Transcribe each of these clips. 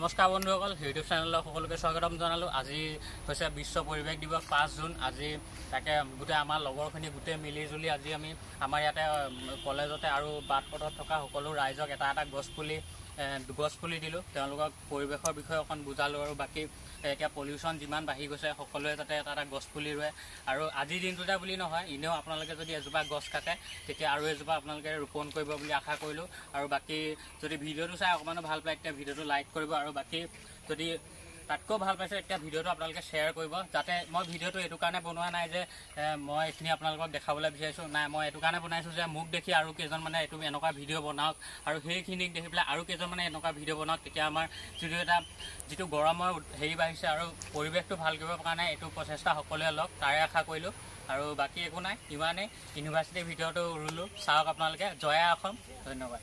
নমস্কাৰ বন্ধুসকল, ইউটিউব চেনেলৰ সকলোকে স্বাগতম জনালোঁ। আজি হৈছে বিশ্ব পৰিৱেশ দিৱস 5 জুন। আজি তাকে গোটেই আমাৰ লগৰখিনি গোটেই মিলিজুলি আজি আমি আমাৰ ইয়াতে কলেজতে আৰু বাট পথত থকা সকলো ৰাইজক এটা এটা গছপুলি দিলোঁ। তেওঁলোকক পৰিৱেশৰ বিষয়ে অকণ বুজালোঁ আৰু বাকী এতিয়া পলিউশ্যন যিমান বাঢ়ি গৈছে সকলোৱে যাতে এটা এটা গছপুলি ৰুৱে। আৰু আজিৰ দিনটোতে বুলি নহয়, এনেও আপোনালোকে যদি এজোপা গছ কাটে তেতিয়া আৰু এজোপা আপোনালোকে ৰোপণ কৰিব বুলি আশা কৰিলোঁ। আৰু বাকী যদি ভিডিঅ'টো চাই অকণমানো ভাল পায় তেতিয়া ভিডিঅ'টো লাইক কৰিব আৰু বাকী যদি তাতকৈ ভাল পাইছে এতিয়া ভিডিঅ'টো আপোনালোকে শ্বেয়াৰ কৰিব। যাতে মই ভিডিঅ'টো এইটো কাৰণে বনোৱা নাই যে মই এইখিনি আপোনালোকক দেখাবলৈ বিচাৰিছোঁ, নাই, মই এইটো কাৰণে বনাইছোঁ যে মোক দেখি আৰু কেইজনমানে এইটো এনেকুৱা ভিডিঅ' বনাওক আৰু সেইখিনিক দেখি পেলাই আৰু কেইজনমানে এনেকুৱা ভিডিঅ' বনাওক। তেতিয়া আমাৰ যিটো গৰমৰ হেৰি বাঢ়িছে আৰু পৰিৱেশটো ভাল কৰিবৰ কাৰণে এইটো প্ৰচেষ্টা সকলোৱে লওক, তাৰে আশা কৰিলোঁ। আৰু বাকী একো নাই, ইমানেই। ইউনিভাৰ্চিটিৰ ভিডিঅ'টো ৰুলোঁ, চাওক আপোনালোকে। জয় অসম, ধন্যবাদ।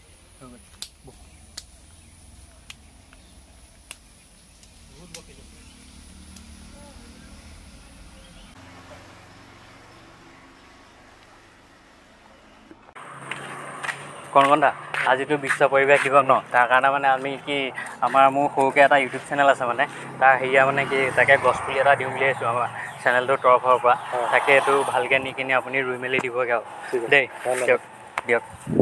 কণকণদা, আজিতো বিশ্ব পৰিৱেশ দিৱস ন, তাৰ কাৰণে মানে আমি মোৰ সৰুকৈ এটা ইউটিউব চেনেল আছে মানে, তাৰ হেৰিয়া মানে তাকে গছপুলি এটা দিওঁ বুলি আহিছোঁ আমাৰ চেনেলটোৰ তৰফৰ পৰা। তাকে এইটো ভালকৈ নি কিনি আপুনি ৰুই মেলি দিবগৈ আৰু দেই। দিয়ক।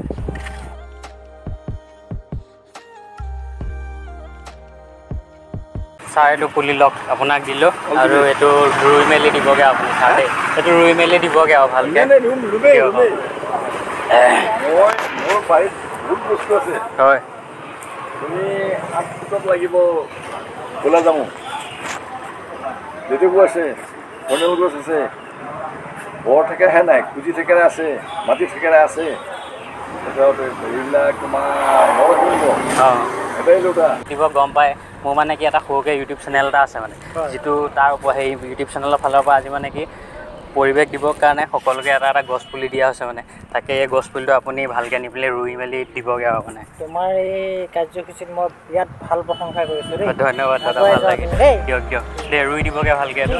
ছাৰ, এইটো পুলি লওক, আপোনাক দিলোঁ আৰু এইটো ৰুই মেলি দিবগৈ আপুনি। ছাৰ দেই, এইটো ৰুই মেলি দিবগৈ আৰু ভালকৈ। মোৰ বাৰীত বহুত বস্তু আছে। হয়, তুমি 8 ফুটত লাগিব গোলা জামু, লেটেকু আছে, কণেল গছ আছে, বৰ থেকেৰাহে নাই, কুজি থেকেৰা আছে, মাটি থেকেৰা আছে। তাৰপিছত এইবিলাক তোমাৰ দিব গম পায়। মোৰ মানে কি এটা সৰুকৈ ইউটিউব চেনেল এটা আছে মানে, যিটো তাৰ সেই ইউটিউব চেনেলৰ ফালৰ পৰা আজি মানে কি পৰিৱেশ দিৱস কাৰণে সকলোকে এটা এটা গছ পুলি দিয়া হৈছে মানে। তাকে এই গছ পুলিটো আপুনি ভালকৈ নি পেলাই ৰুই মেলি দিবগৈ আৰু মানে। তোমাৰ এই কাৰ্যসূচীত মই বিৰাট ভাল প্ৰশংসা কৰিছোঁ দেই। ধন্যবাদ দাদা, ভাল লাগিল। দিয়ক দেই, ৰুই দিবগৈ ভালকৈ এইটো।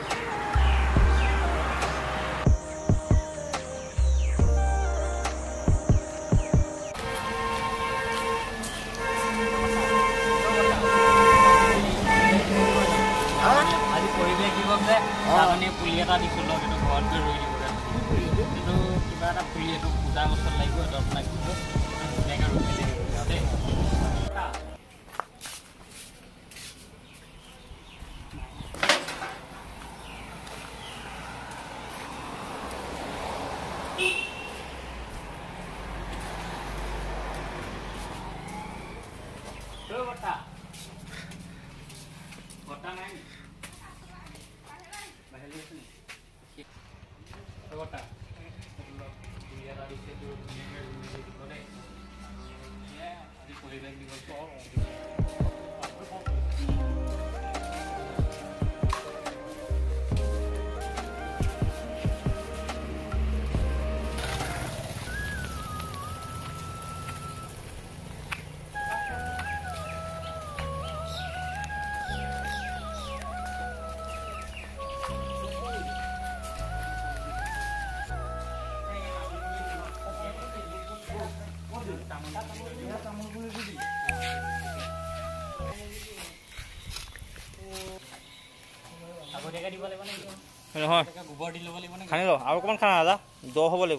আজি পৰিৱেশ দিৱস যে আপুনি পুলি এটা দিছোঁ, লওক, এইটো ঘৰত গৈ ৰুই দিবগৈ। এইটো কিবা এটা পুলি, এইটো পূজা গছত লাগিব, এইটো আপোনাক দিছোঁ, ধুনীয়াকৈ ৰুই মেলি দিব দেই। বৰ্তা নাই নি? বাহিৰলৈ আছে নি? বৰ্তা পুলি এটা দিছে, এইটো ধুনীয়াকৈ ৰুই মেলি দিব দেই। আজি পৰিৱেশ দিৱস। আগতীয়াকৈ দিব লাগিব নেকি? নহয়, গোবৰ দি ল'ব লাগিব নেকি? খানি ল আৰু অকণমান খানা দাদা, দ হ'ব লাগিব,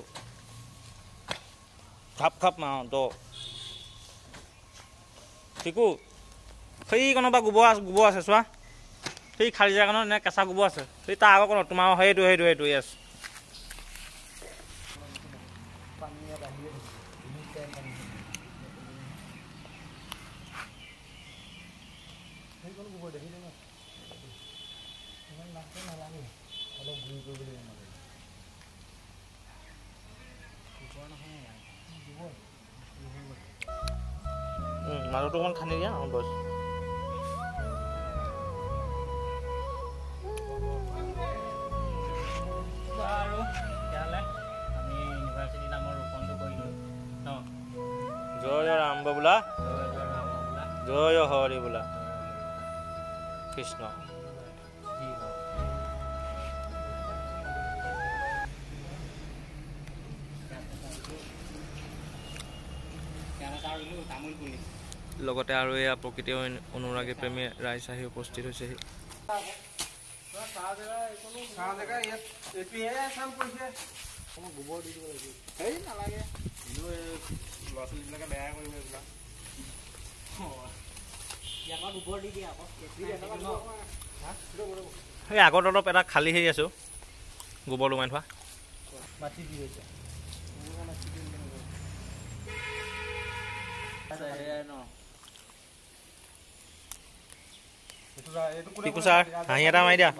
খাপ দ ঠিকো। সেই কোনোবা গোবৰ আছে চোৱা, সেই খালী জেগাখনত এনে কেঁচা গোবৰ আছে, সেই তাৰ আগৰ কোনত তোমাৰ সেইটো য়েছ। মাজতো অকণমান খান্দি দিয়া বছ। আৰু তেতিয়াহ'লে আমি ইউনিভাৰ্চিটি নামৰ ৰোপণটো কৰিলোঁ ন। জয় ৰাম বোলা, জয় হৰি বোলা, কৃষ্ণ। তামোল পুলি লগতে আৰু এয়া প্ৰকৃতি অনুৰাগী প্ৰেমী ৰাইজ আহি উপস্থিত হৈছেহি। সেই আগত অলপ এটা খালী হেৰি আছো গোবৰ লগাই থোৱা। পিকু ছাৰ হাঁহি এটা মাৰি দিয়া।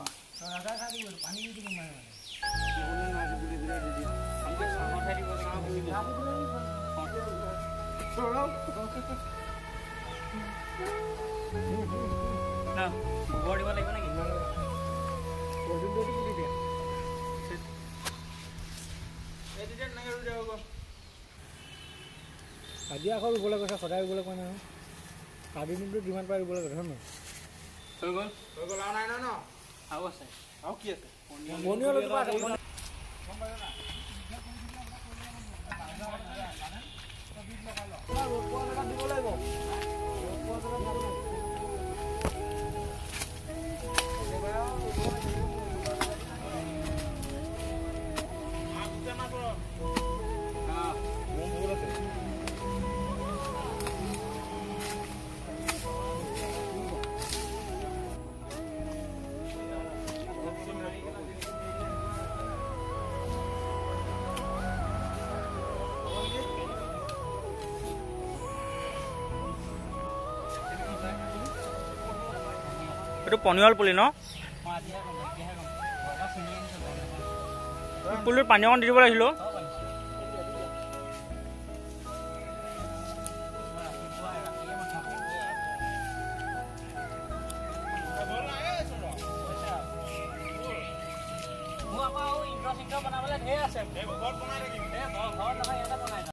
গোবৰ দিব লাগিব নেকি? আজি আকৌ ৰুবলৈ কৈছে, সদায় ৰুবলৈ কোৱা নাই। কালি দিনটো যিমান পাৰে ৰুবলৈ কৈছে নহয়। হৈ গ'ল আৰু নাই ন? আৰু আছে। আৰু কি আছে? এইটো পনিয়ল পুলি ন? পুলিৰ পানী অকণ দি দিব লাগিছিলো। মোৰ আকৌ ইন্দ্ৰ সিংহ বনাবলৈ ঢেৰ আছে।